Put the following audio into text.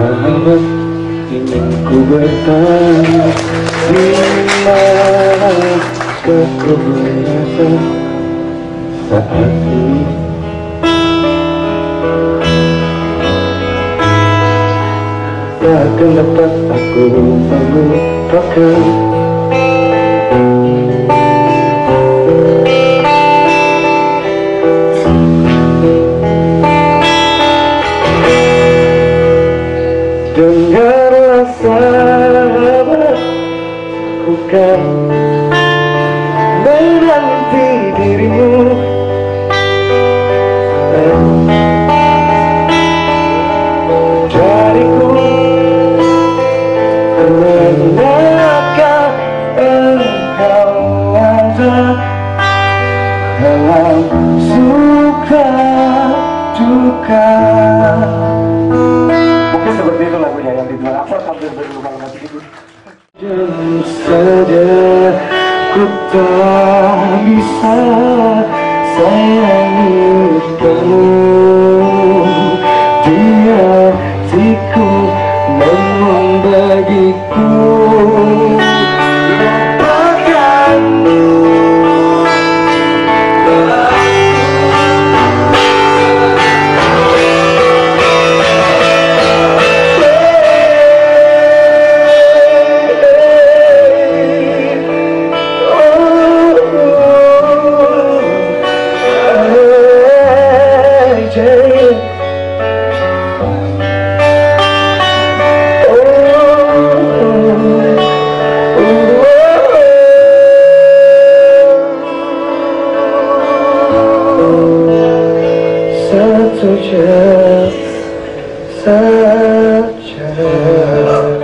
sahabat, ingin ku bertanya, di mana kau berada saat ini? Takkan dapat aku melupakan dengarlah sahabat, ku kan menanti dirimu. Dariku menanyakan engkau ada dalam suka duka. Mungkin seperti itu lagunya yang dibilang apa sambil berlubang nanti tidur. Jangan saja ku tak bisa sayangi kamu di hatiku, namun bagiku lupakanmu. Satu jam saja.